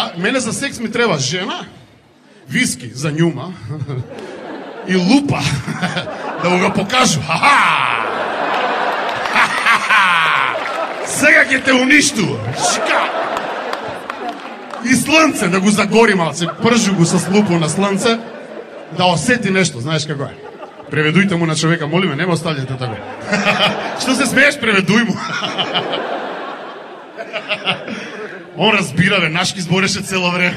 Мене за секс ми треба жена, виски за њума и лупа да го покажу. Сега ќе те уништу. И слънце да го загори малце, пржу го с лупо на слънце, да осети нешто, знаеш како е. Преведујте му на човека, молиме, не ме оставljate тако. Што се смееш, преведуј му. Он разбира, бе, нашки збореше цело време.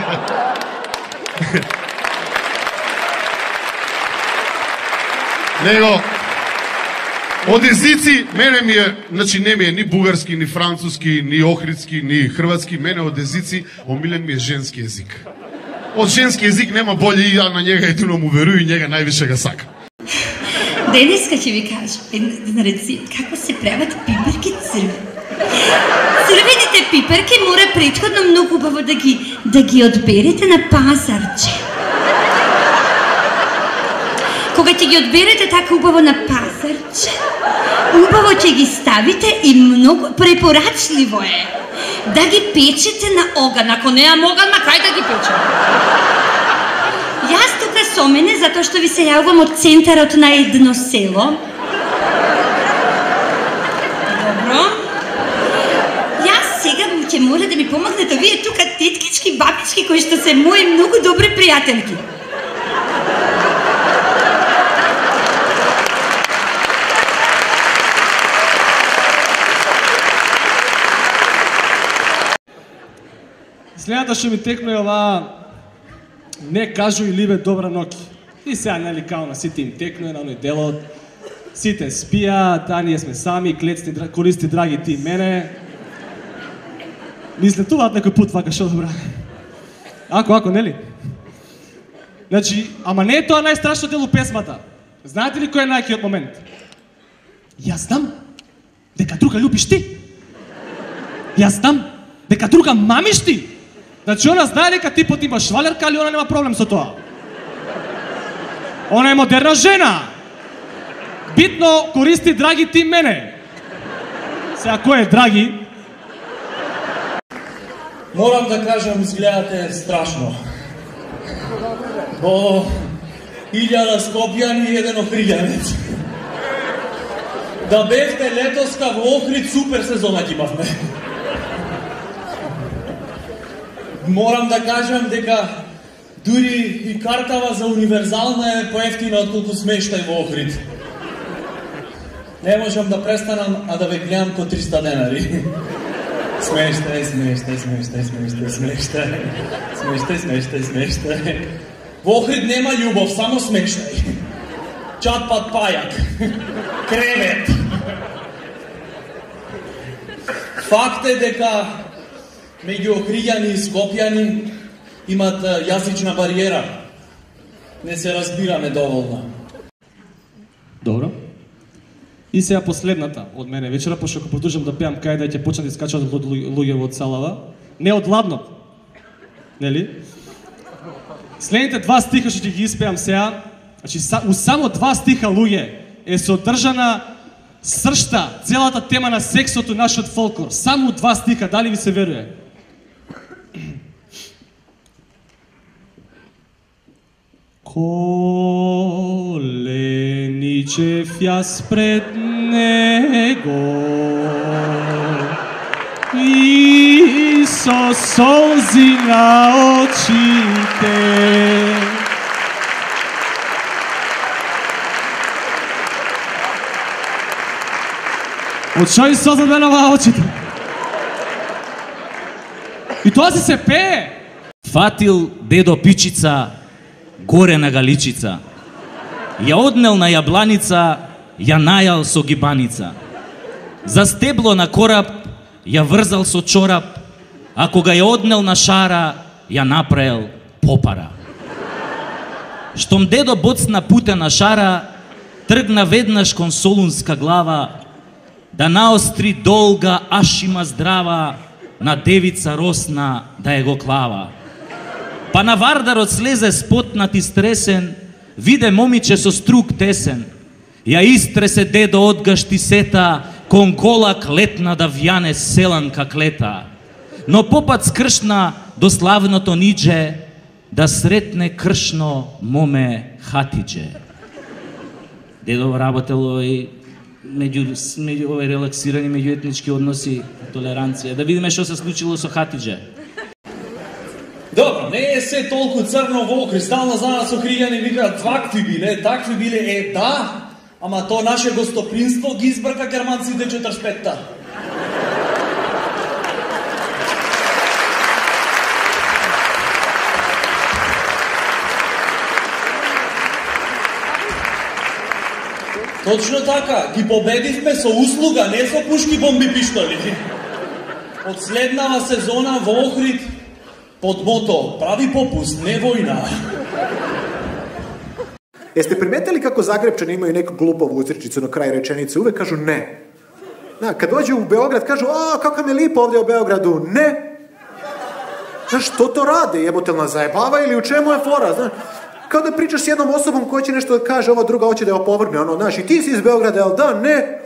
Него, од езици, мене ми е, значи не ми е ни бугарски, ни француски, ни охридски, ни хрватски, мене од езици, омилен ми е женски език. Од женски език нема болje и ја на njega едино му верую и njega највише га сака. Денеска ќе ви кажам една рецепт како се прават пиперки црвени. Црвените пиперки мора претходно многу убаво да ги одберете на пазарче. Кога ќе ги одберете така убаво на пазарче, убаво ќе ги ставите и многу препорачливо е да ги печете на оган. Ако неам оган, ма кај да ги печем? Јас тука со мене, затоа што ви се јавувам од центарот на едно село. Добро. Јас сега ќе мора да ми помогнете вие тука теткички, бабички, кои што се мои многу добри пријателки. Следната што ми текно е оваа не кажу и либе добра ноќ. И сега нели као на сите им текно е на оној делот. Сите спија, таа ние сме сами, клецни користи драги ти мене. Ми слетуваат некој пут вака шо добра. Ако нели? Значи, ама не е тоа најстрашно дел у песмата. Знаете ли кој е најкиот момент? Јас знам дека друга љубиш ти. Јас знам дека друга мамиш ти. Значи, она знае дека ти пот имаш швалерка, али она нема проблем со тоа. Она е модерна жена. Битно користи драги ти мене. Сега, кој е драги? Морам да кажам, изгледате страшно. Бо 1000 скопјани и еден охриѓанец. Да бевте летоска во Охрид, супер сезона ги имавме. Морам да кажам дека дури и картава за универзална е поевтина отколку смештај во Охрид. Не можам да престанам, а да ве гледам ко 300 денари. Смештај. Во Охрид нема љубов, само смештај. Чат пат пајак. Кревет. Факт е дека меѓу охриѓани и скопјани имат јазична бариера. Не се разбираме доволно. Добро. И сега последната од мене вечера, пошто ако продолжам да пеам кај да ќе почнат да искачат луѓе од салава, не од ладно. Нели? Следните два стиха што ќе ги испеам сега, значи у само два стиха луѓе е содржана сршта, целата тема на сексото, нашиот фолклор. Само два стиха, дали ви се веруе? Коленичев јас пред него и со солзи на очите од шо и соза бе на очите. И тоа си се пее. Фатил дедо пичица горе на галичица. Ја однел на јабланица, ја најал со гибаница. За стебло на кораб ја врзал со чорап, а кога ја однел на шара, ја направил попара. Штом дедо боцна путе на шара, тргна веднаш кон Солунска глава, да наостри долга, аш има здрава, на девица росна да ја го клава. Па на вардарот слезе спотнат и стресен, виде момиче со струк тесен. Ја истресе дедо од гашти сета, кон голак летна да вјане селанка клета. но попат скршна до славното нидже, да сретне кршно моме хатидже. Дедо работело и меѓу релаксирани меѓуетнички односи, толеранција. Да видиме што се случило со хатидже. Добро, не е се толку црно во Охрид, стално за нас охриѓани викаат вакви биле, такви биле, да, ама то наше гостопринство ги избрка германците 45-та. Точно така, ги победивме со услуга, не со пушки, бомби, пиштоли. Од следнава сезона во Охрид под мото прави попуст, не војна. Jeste primetili kako Zagrebčani imaju neku glupovu uzrečicu na kraju rečenice? Uvek kažu ne. Kad dođu u Beograd kažu, a kako mi je lipo ovdje u Beogradu, ne. Znaš, što to rade? Jebote li nas zajebava ili u čemu je fora? Znaš, kao da pričaš s jednom osobom koja će nešto da kaže, ova druga hoće da je opovrgne, ono, znaš, i ti si iz Beograda, jel da? Ne.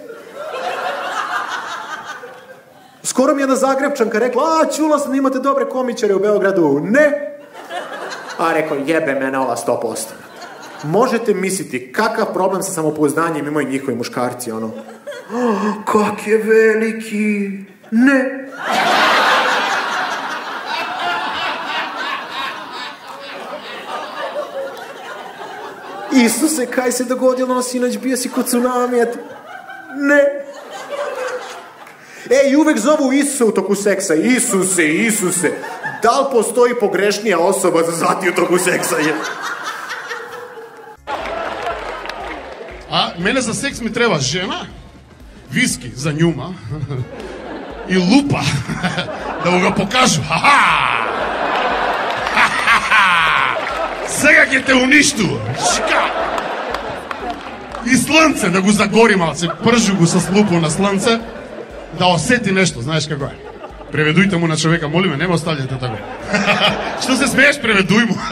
Skoro mi je jedna Zagrebčanka rekla, a čula sam da imate dobre komičare u Beogradu, ne. A rekao, jebe mene ova 100%. Možete misliti kakav problem sa samopouzdanjem imaju njihovi muškarci, ono. Kak je veliki, ne. Isuse, kaj se dogodilo, sinoć bio si kod tsunamija? Ne. I uvek zovu Isusa u toku seksa. Isuse, Isuse. Da li postoji pogrešnija osoba za zvati u toku seksa? A mene za seks mi treba žena, viski za njuma i lupa da mu ga pokažu. Сега ќе те уништу. Шика! И слънце да го загори малце, пржу го с лупо на слънце, да осети нешто, знаеш како е. Преведујте му на човека, молиме, нема оставljате тако. Што се смееш, преведуј му.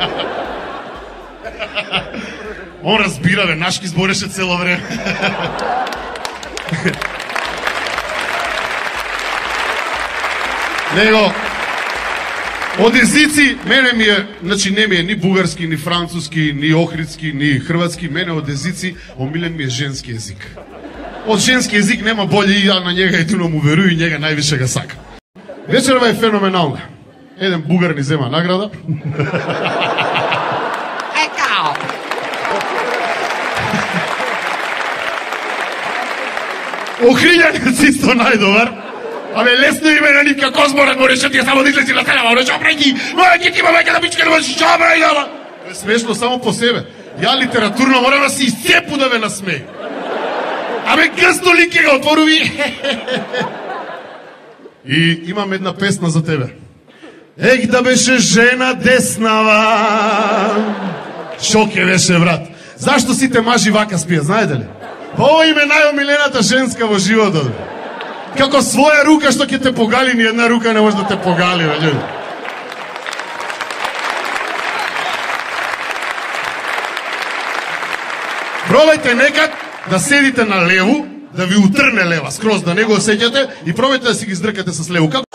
Он разбира, бе, нашки збореше цело време. Него, од езици, мене ми е, значи не ми е ни бугарски, ни француски, ни охридски, ни хрватски, мене од езици, омилен ми е женски език. Од женски език нема болje и ја на njega едино му верую и njega највише га сакам. Вечерва е феноменална. Еден бугар ни зема награда. Охриљанец исто најдобар. Абе, лесно име на нив, како зборат, мореше ти само да излези на сцена, мореше опреки, мојаки ти мамајка да бичка, не можеш чаба, ијала. Е смешно само по себе. Ја литературно морам да се изцепу да ме насмеј. Абе, гъсто ли ке го отворуви? И имам една песна за тебе. Ех, да беше жена деснава. Шо ке беше, брат? Зашто сите мажи вака спијат, знаете ли? Ова им е најомилената женска во животот. Како своја рука што ќе те погали, ни една рука не може да те погали, бе. Пробајте некад да седите на леву, да ви утрне лева, скроз да не го осеќате и пробајте да си ги издркате с леву. Како?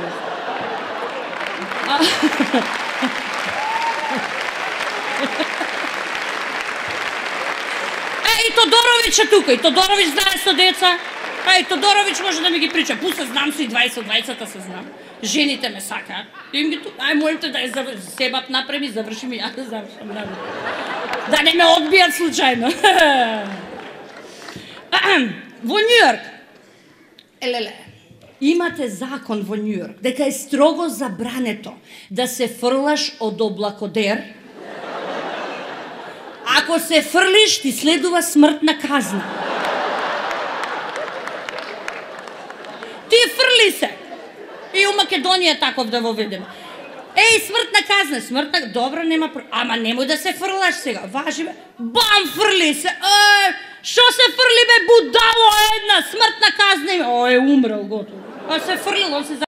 И Тодорович е тука, и Тодорович знае со деца. И Тодорович може да ми ги прича. Пуса, знам се и 20-та се знам. Жените ме сакаат. Им ги тука. Ај, молите да ја себап напреми, завршим и ја да завршам. Да не ме одбијат случајно. Во Њујорк, елеле, имате закон во Њујорк дека е строго забрането да се фрлаш од облакодер. Ако се фрлиш, ти следува смртна казна. Ти фрли се. И у Македонија таков да воведеме. Смртна казна, смртна, добро, нема, ама немој да се фрлаш сега. Важи бе, бам, фрли се. Шо се фрли бе, будало една, смртна казна има. Умрел, готово. А се фрлило се за...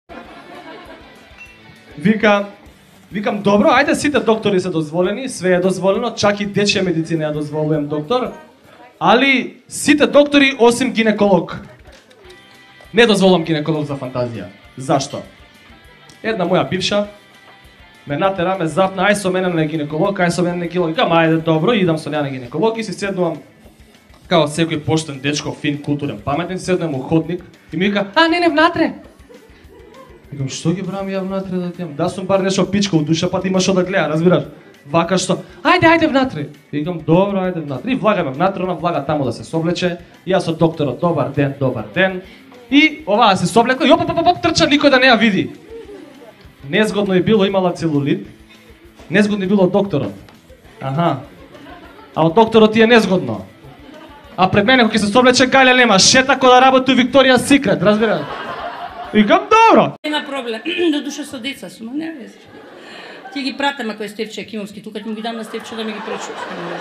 Викам, добро, ајде сите доктори се дозволени, све е дозволено, чак и дечја медицина ја дозволувам доктор, али сите доктори осим гинеколог. Не дозволам гинеколог за фантазија. Зашто? Една моја бивша ме натера, ме запна, ај со мене на гинеколог, ај со мене на гинеколог. Викам, ајде, добро, идам со неа на гинеколог и си седнувам као секој поштен дечко, фин, културен, паметен, седнувам у ходник и ми вика, не, внатре. Викам, што ги брам ја внатре да отидам? Да сум бар нешто пичка у душа, па ти има што да гледа, разбираш? Вака што, ајде внатре. Викам, добро, ајде внатре. И влагаме внатре, она влага таму да се соблече. И јас од докторот, добар ден. И оваа се соблекла и оп, трча, никој да не ја види. Незгодно е било, имала целулит. Незгодно е било од докторот. Аха. А од докторот ти е незгодно. А пред мене кога ќе се соблече гајле нема, шета кој да работи у Викторија Секрет, разбираш? Викам, добро. Нема проблем, до душа со деца сум, не вези. Ти ги пратам ако е Стефче Кимовски, тука ќе му ги дам на Стефче да ми ги пречу.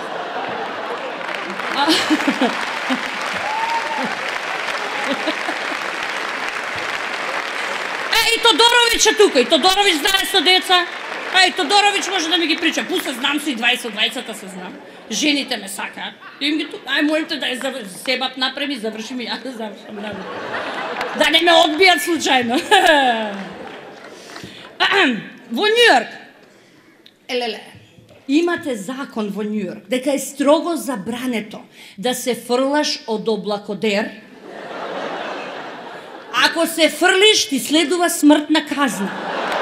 И Тодорович е тука, и Тодорович знае со деца. И Тодорович може да ми ги прича. Пуса, знам се и 20-та се знам. Жените ме сака. Им ги тука, ај молим те да ја себап напреми, заврши ми, ја да завршам. Да не ме одбијат случајно. Во Њујорк, елеле, имате закон во Њујорк дека е строго забрането да се фрлаш од облакодер. Ако се фрлиш, ти следува смртна казна.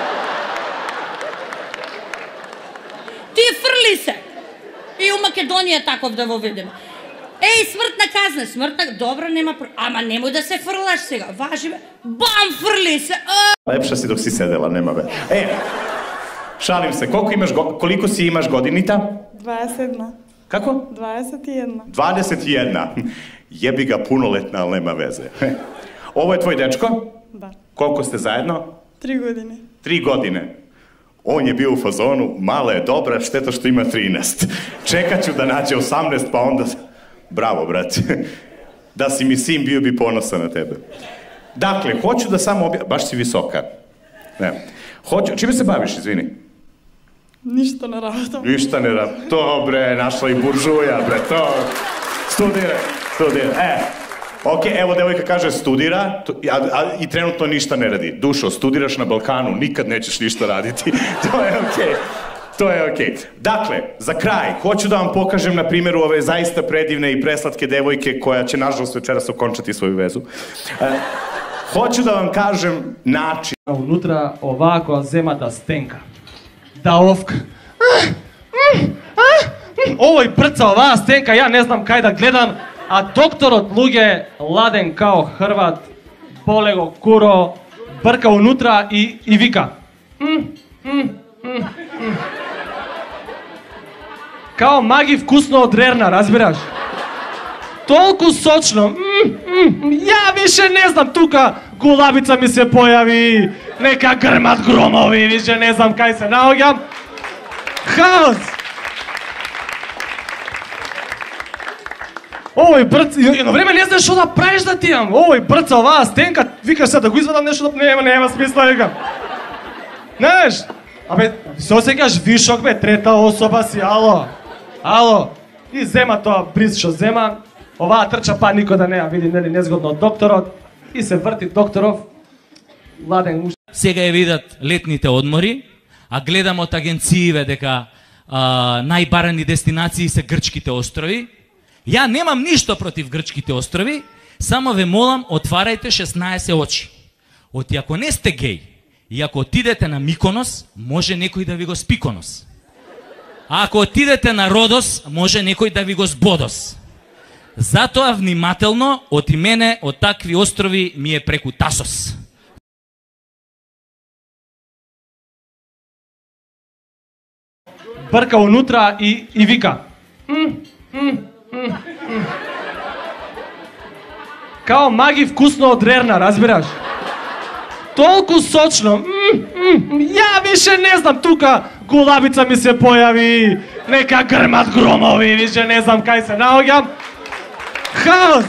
Ти фрли се. И у Македонија таков да воведеме. Смртна, добро, нема ама немој да се фрлаш сега. Важи бе, бам, фрли се. Лепша си док си седела, нема бе. Шалим се, колико си имаш годинита? 21. Како? 21. 21. Jebi ga punoletna, ali nema veze. Ovo je tvoj dečko? Da. Koliko ste zajedno? 3 godine. 3 godine. On je bio u fazonu, mala je dobra, šteta što ima 13. Čekat ću da nađe 18, pa onda... Bravo, brate. Da si mi sin, bio bi ponosan na tebe. Dakle, hoću da samo baš si visoka. Čime se baviš, izvini? Ništa ne radim. Ništa ne radim. To, bre, našla i buržuja, bre, to. Studira. Ok, evo devojka kaže studira i trenutno ništa ne radi. Dušo, studiraš na Balkanu, nikad nećeš ništa raditi. To je okej. Dakle, za kraj, hoću da vam pokažem na primjeru ove zaista predivne i preslatke devojke koja će, nažalost, večeras okončati svoju vezu. Hoću da vam kažem način. Unutra ovako zema da stenka. Da ovka. Ovoj prca ova stenka, ja ne znam kaj da gledam, a doktor od luge, laden kao Hrvat, polego kuro, brka unutra i vika. Kao magi vkusno od rerna, razbiraš? Толку сочно. Ja više ne znam, tuka gulabica mi se pojavi, neka grmat gromovi, više ne znam kaj se naogjam. Haos! Овој брц, едно време не знаеш што да правиш да ти имам. Овој брца, оваа стенка, викаш се да го извадам нешто, нема смисла, викам. Знаеш? Абе, се осеќаш вишок, бе, трета особа си, ало. И зема тоа бриз што зема, оваа трча па никој да не ја види, нели, незгодно од докторот, и се врти докторов, ладен муж. Сега ја видат летните одмори, а гледам од агенциите дека најбарани дестинации се грчките острови. Ја немам ништо против грчките острови, само ве молам, отварајте 16 очи. Оти ако не сте геј, и ако отидете на Миконос, може некој да ви го спиконос. А ако отидете на Родос, може некој да ви го збодос. Затоа внимателно, оти мене, од такви острови ми е преку Тасос. Брка унутра и вика. Као маги вкусно од рерна, разбираш? Толку сочно. Ja više ne znam, tuka gulabica mi se pojavi, neka grmat gromovi, više ne znam kaj se naogjam. Haos!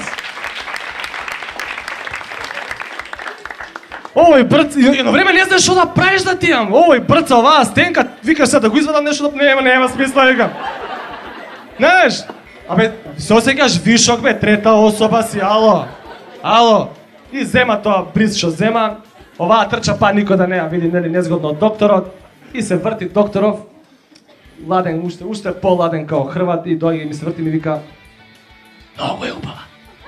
Овој брц, едно време не знаеш што да правиш да ти имам. Овој брца, оваа стенка, викаш се да го извадам нешто, нема смисла, викам. Знаеш? Абе, се осеќаш вишок, бе, трета особа си, ало. И зема тоа бриз што зема, Оваа трча па никој да не ја види, нели, незгодно од докторот и се врти докторов, ладен, уште поладен као Хрват и дојде и ми се врти и ми вика многу е убава.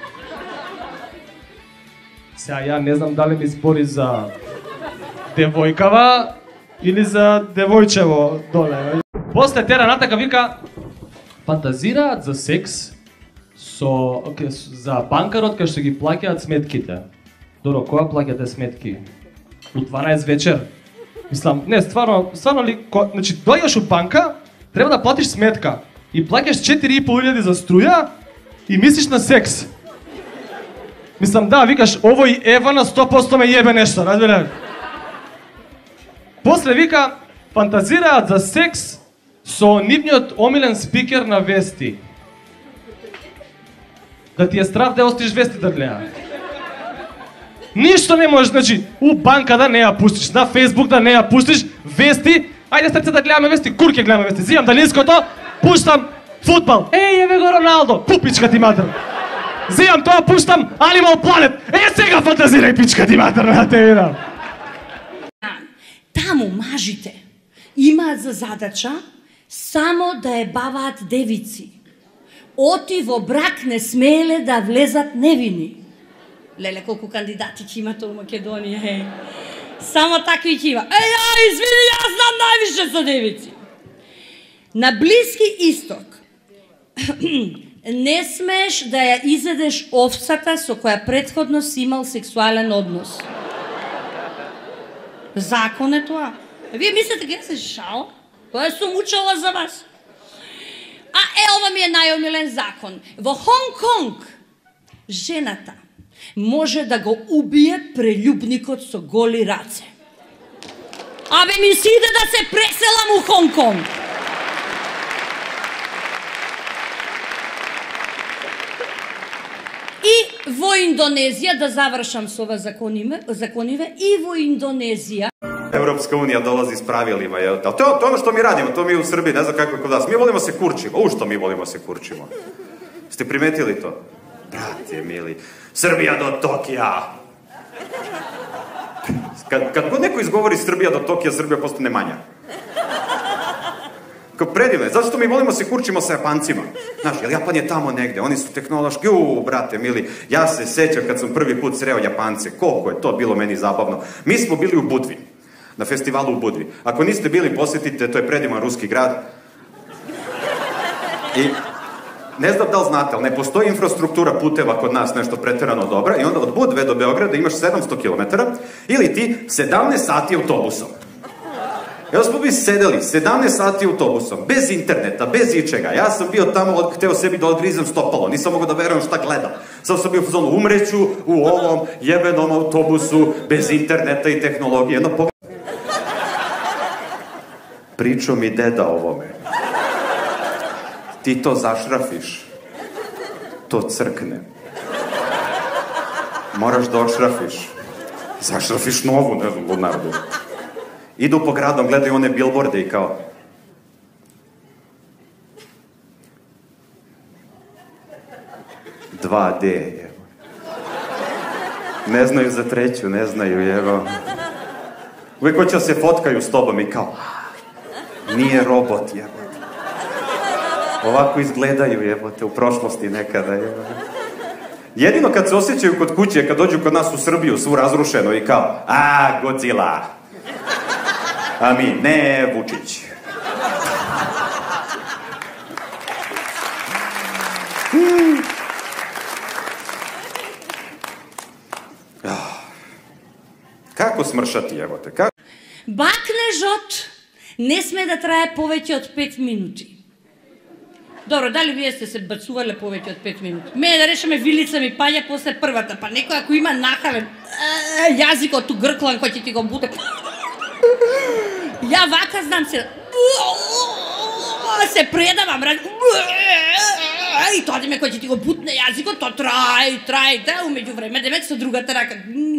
Сега ја не знам дали ми збори за девојкава или за девојчево доле. После тера натака вика фантазираат за секс за банкарот кај што ги плаќаат сметките. Доро, која плаќате сметки? У 12 вечер? Мислам, не, стварно ли, значи, дојдеш у банка, треба да платиш сметка и плаќаш 4.500 за струја и мислиш на секс. Мислам, да, викаш, овој Ева на 100% ме јебе нешто, разбираш? После вика, фантазираат за секс со нивниот омилен спикер на вести. Да ти е страв да остиш вести да гледа. Ништо не можеш, значи, у банка да не ја пустиш, на Фейсбук да не ја пустиш, вести, ајде стрце да гледаме вести, кур ќе гледаме вести, зимам далинското, пуштам футбол, еве го Роналдо, пупичка ти матер. Зимам тоа, пуштам Animal Planet, сега фантазирај пичка ти матер, на те видам. Таму мажите имаат за задача само да ебаваат девици. Оти во брак не смееле да влезат невини. Леле, колку кандидати ќе има тоа у Македонија, еј. Само такви ќе има. Извини, јас знам највише со девици. На Блиски Исток не смееш да ја изедеш овцата со која претходно си имал сексуален однос. Закон е тоа. Вие мислите дека се шал? Тоа сум учела за вас. Ова ми е најомилен закон. Во Хонг-Конг жената може да го убие прелюбникот со голи раце. Ми си иде да се преселам у Хонг-Конг. И во Индонезија, да завршам со ова закониве, и во Индонезија Европска унија долази с правилима, јел? Тоа оно што ми радимо, тоа ми у Србија, не знам како е код нас. Ми волимо се курчимо. Што ми волимо се курчимо? Сте приметили то? Брате мили, Србија до Токија. Kad god neko izgovori Srbija do Tokija, Srbija postane manja. Kao predivno je, zašto mi volimo se kurčimo sa Japancima? Znaš, jer Japan je tamo negde, oni su tehnološki, brate mili, ja se sećam kad sam prvi put sreo Japance, koliko je to bilo meni zabavno. Mi smo bili u Budvi, na festivalu u Budvi. Ako niste bili, posjetite, to je predivan ruski grad. I ne znam da li znate, ali ne postoji infrastruktura puteva kod nas nešto preterano dobra i onda od Budve do Beograda imaš 700 km ili ti 17 sati autobusom. Evo smo bi sedeli 17 sati autobusom, bez interneta, bez ičega. Ja sam bio tamo, hteo sebi da odgrizem stopalo, nisam mogao da verujem šta gledam. Sam bio u zonu, umreću u ovom jebenom autobusu, bez interneta i tehnologije. Pričao mi deda o ovome. Ti to zašrafiš, to crkne. Moraš da odšrafiš. Zašrafiš novu, ne znam, od narodu. Idu po gradom, gledaju one bilborde i kao... Dva D, jevo. Ne znaju za treću, ne znaju, jevo. Uvijek hoće da se fotkaju s tobom i kao... Nije robot, jevo. Ovako izgledaju, jebote, u prošlosti nekada, jebote. Jedino kad se osjećaju kod kuće, kad dođu kod nas u Srbiju, svu razrušeno i kao, Godzilla. A mi, ne, Vučić. Kako smršati, jebote, kako? Бакнежот не сме да трае повеќе од 5 минути. Добро, дали вие сте се бацувале повеќе од 5 минути? Мене да решаме вилица ми паѓа после првата, па некој ако има нахален јазикот ту грклан кој ќе ти го буде. Ја вака знам се предавам, и тоа деме кој ќе ти го бутне јазикот, тоа трае, умеѓу време, демек со другата рака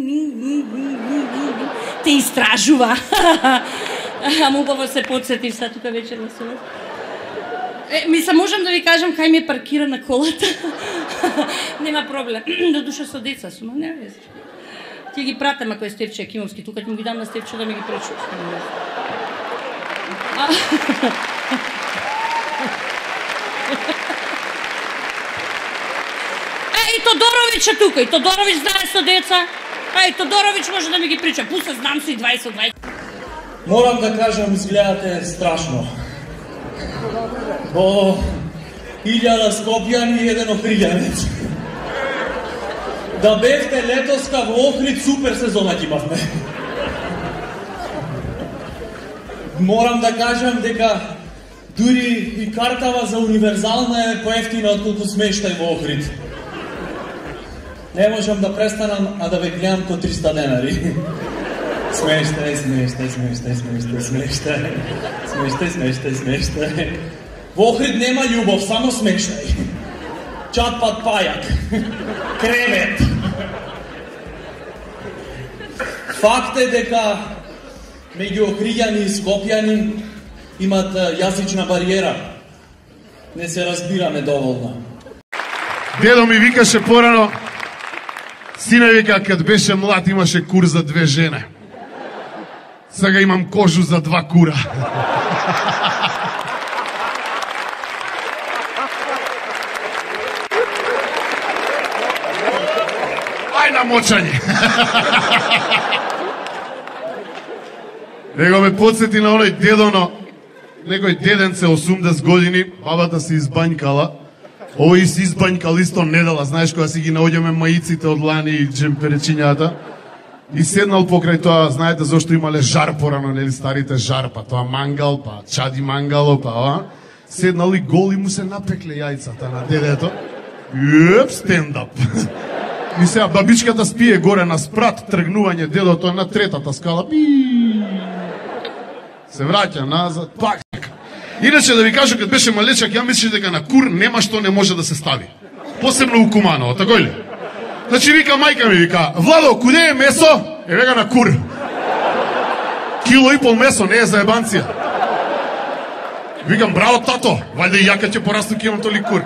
те истражува. Ама убаво се подсетив са тука вечер на субот. Мислам, можам да ви кажам кај ми е паркирана колата. Нема проблем. До душа со деца сум, не вези. Ти ги пратам ако е Стефче Кимовски, тука ќе му ги дам на Стефче да ми ги пречува. И Тодорович е тука, и Тодорович знае со деца. И Тодорович може да ми ги прича. Пуса, знам се и 20. Морам да кажам, изгледате страшно. Бо 1000 Скопјани и еден Охриѓанец. Да бевте летоска во Охрид, супер сезона ќе имавме. Морам да кажам дека дури и картава за универзална е поевтина отколку смештај во Охрид. Не можам да престанам, а да ве гледам ко 300 денари. Смештај. Во Охрид нема љубов, само смештај. Чат-пат пајак. Кревет. Факт е дека меѓу Охриѓани и Скопјани имат јазична бариера. Не се разбираме доволно. Дедо ми викаше порано, сине вика, кад беше млад имаше кур за 2 жене. Сега имам кожу за 2 кура. Ај на мочање. Него ме подсети на оној дедоно, некој деденце 80 години, бабата се избањкала. Овој си избањкал исто недела, знаеш кога си ги наоѓаме маиците од лани и джемперечињата. И седнал покрај тоа, знаете зашто имале жар порано, нели старите жар, па тоа мангал, па чади мангало, па ова. Седнал и гол и му се напекле јајцата на дедето. Јеп, стендап. И сега бабичката спие горе на спрат, тргнување, дедото е на 3-та скала. Се враќа назад, пак. Иначе да ви кажа, кад беше малечак, ја мислиш дека на кур нема што не може да се стави. Посебно у Куманово, тако ли? Значи вика мајка ми, вика, Владо, куде е месо? Е вега на кур. 1,5 кило месо, не е за ебанција. Викам, браво тато, вајде и јака ќе порасту ке имам толи кур.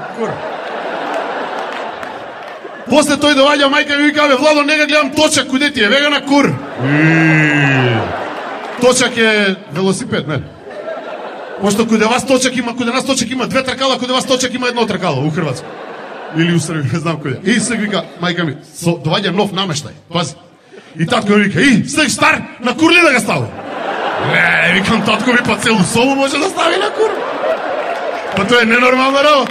После тој доваѓа мајка ми, вика, Владо, нега гледам точак, куде ти е? Вега на кур. Точак е велосипед, не? Пошто куде вас точак има, куде нас точак има 2 тркала, куде вас точак има 1 тркало у Хрватска. Или у Србија, не знам куде. И сега вика, мајка ми, доваѓа нов намештај, пази. И татко ми вика, сега стар, на кур ли да ga ставу? Не, викам, татко ми па целу собу може да стави на кур. Па тоа е ненормална работа.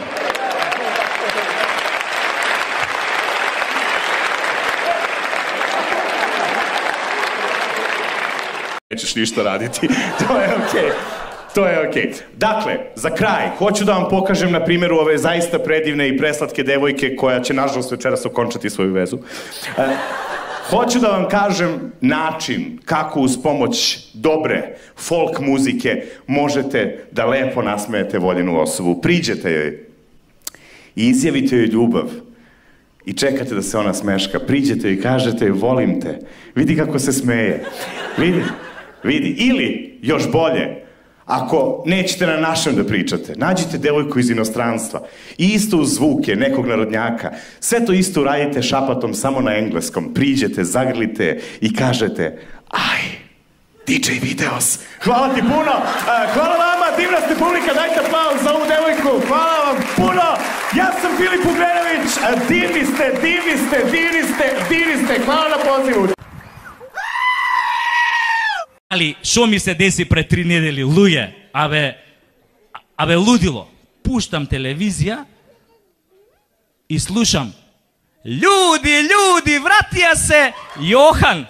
Nećeš ništa raditi, to je okej. To je okej. Dakle, za kraj, hoću da vam pokažem na primjeru ove zaista predivne i preslatke devojke koja će nažalost večeras okončati svoju vezu. Hoću da vam kažem način kako uz pomoć dobre folk muzike možete da lepo nasmejete voljenu osobu. Priđete joj i izjavite joj ljubav i čekate da se ona smeška. Priđete joj i kažete joj volim te. Vidi kako se smeje. Vidi. Ili, još bolje, ako nećete na našem da pričate, nađite devojku iz inostranstva i isto uz zvuke nekog narodnjaka. Sve to isto uradite šapatom samo na engleskom. Priđete, zagrlite i kažete aj, DJ Videos. Hvala ti puno. Hvala vama, divna ste publika, dajte aplauz za ovu devojku. Hvala vam puno. Ja sam Filip Ugrenović. Divni ste. Hvala na pozivu. Ali, šo mi se desi pre 3 недели, луѓе, абе лудило. Пуштам телевизија и слушам Ljudi, vratija se Johan.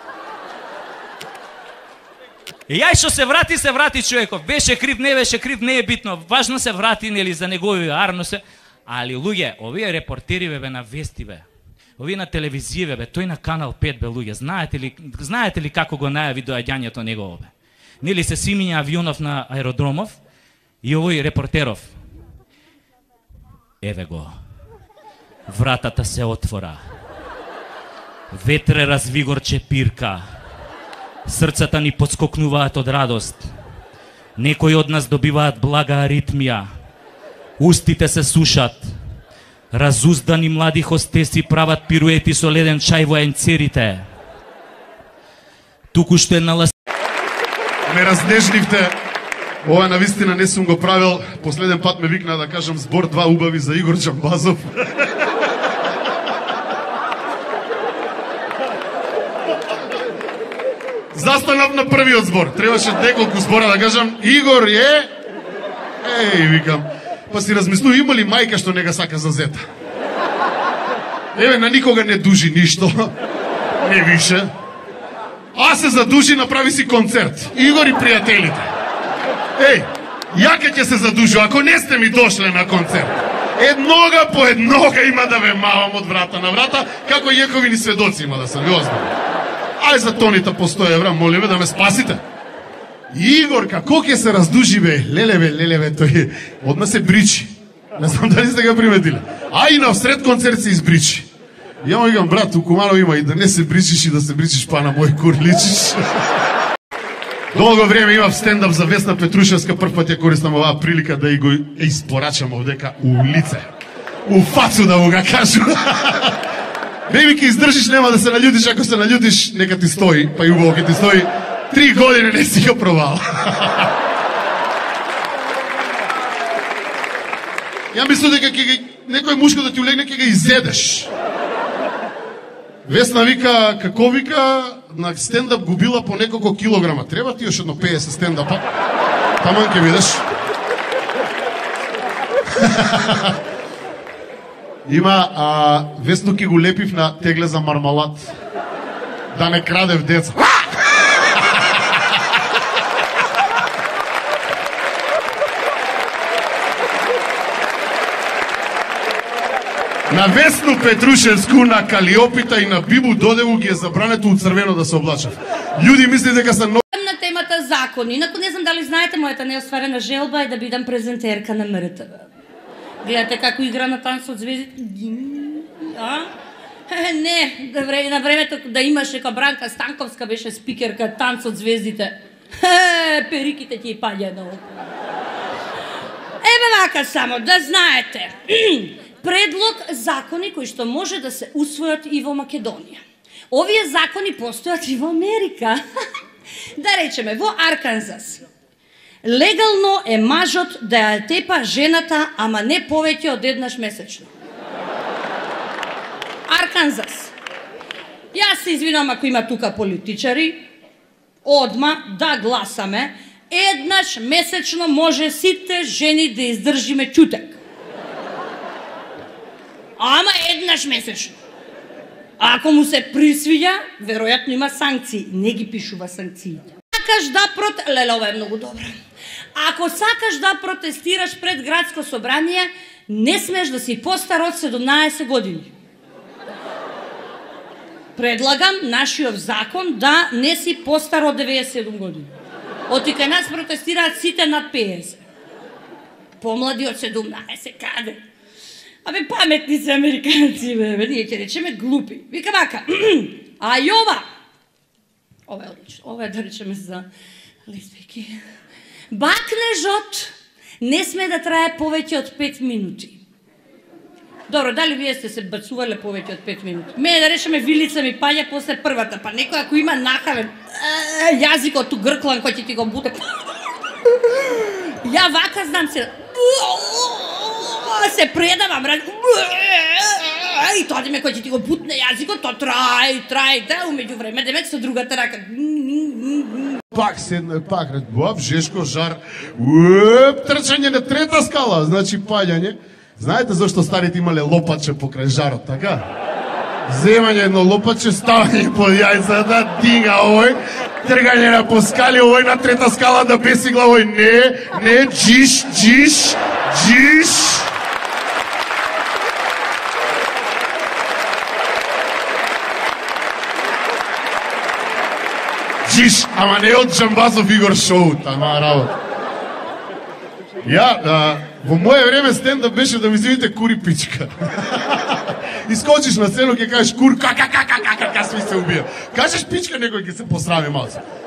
И јај што се врати човеков. Беше крив, не е битно. Важно се врати, нели, за негови арно се. Али луѓе, овие репортери бе на вести бе. Овие на телевизија бе, тој на Канал 5 бе луѓе. Знаете ли како го најави доаѓањето негово бе? Нели се симиња авионов на аеродромов и овој репортеров. Еве го. Вратата се отвора. Ветре развигорче пирка. Срцата ни подскокнуваат од радост. Некои од нас добиваат блага аритмија. Устите се сушат. Разуздани млади хостеси прават пируети со леден чај во енцерите. туку што е налас... Ме разнежливте. Ова навистина не сум го правил. Последен пат ме викна да кажам збор 2 убави за Игор Джамбазов. Застанав на првиот збор. Требаше неколку збора да кажам Игор е... Еј, викам. Па си размислу, има ли мајка што не га сака за зета? Еве, на никога не дужи ништо. Не више. А се задужи, направи си концерт. Игор и пријателите. Еј, јака ќе се задужу, ако не сте ми дошле на концерт. Еднога по еднога има да ве мавам од врата на врата, како јековини сведоци има да се ви озбавам. Ај за тоните по 100 евра, молиме да ме спасите. Игор, како ќе се раздужи бе? Лелеве, тој одма се бричи. Не знам дали сте га приметиле. А и на всред концерт се избричи. Ја му игам, брат, у Куманово има и да не се бричиш и да се бричиш, па на мој кур личиш. Долго време имав стендап за Весна Петрушевска, прв пат ја користам оваа прилика да и го испорачам овдека у лице. У фацу да му га кажу. Беби, ке издржиш, нема да се наљутиш, ако се наљутиш, нека ти стои, па и убаво ке ти стои. 3 години не си го пробал. Ја мислам дека некој мушко да ти улегне, ке га изедеш. Весна вика, како вика, на стендап губила по неколку килограма. Треба ти još едно 50 стендапа. Таман ке видиш. Има, Весно ке го лепив на тегле за мармалад. Да не крадев деца. На Весну Петрушевску, на Калиопита и на Бибу Додеву ги е забрането од црвено да се облачав. Луѓе мислат дека се на темата закони. Инаку не знам дали знаете, мојата неостварена желба е да бидам презентерка на МРТВ. Гледате како игра на танц од звездите? Не, на времето да имаше ка Бранка Станковска беше спикерка танц од звездите. Периките ти паѓа на око. Еве вака само, да знаете. Предлог закони кои што може да се усвојат и во Македонија. Овие закони постојат и во Америка. Да речеме, во Арканзас. Легално е мажот да ја тепа жената, ама не повеќе од еднаш месечно. Арканзас. Јас се извинувам ако има тука политичари, одма да гласаме, еднаш месечно може сите жени да издржиме ќутек. Ама еднаш месечно. Ако му се присвиѓа, веројатно има санкции. Не ги пишува санкциите. Сакаш да леле, ова е многу добро. Ако сакаш да протестираш пред градско собрание, не смеш да си постар од 17 години. Предлагам нашиот закон да не си постар од 97 години. Оти кај нас протестираат сите над 50. Помлади од 17, каде? Абе, паметни се американци, бе, ние ќе речеме глупи. Вика вака, а и ова е одлично, ова е да речеме за лесбики. Бакнежот не сме да трае повеќе од 5 минути. Добро, дали вие сте се бацувале повеќе од 5 минути? Мене да речеме вилица ми паѓа после првата, па некој ако има нахавен јазикот у грклан кој ќе ти го буде. Ја вака знам се предавам, и тоа деме кој ќе ти го бутне јазикот, то трај, да, умеѓу време, демек со другата рака. Пак седна, пак боб, жешко, жар, трчање на трета скала, значи паѓање. Знаете зашто старите имале лопаче покрај жарот, така? Земање едно лопаче, ставање под јајцата, дига овој, тргање на по скали, овој на трета скала да бесигла, овој не, джиш. Джиш, ама не од Джамбазов Игор шоу, тама работа. Ја, во моје време стендап беше да ми зивите кури пичка. Искочиш на сцену, ќе кажеш кур, ка, сви се убија. Кажеш пичка, некој ќе се посрами малце.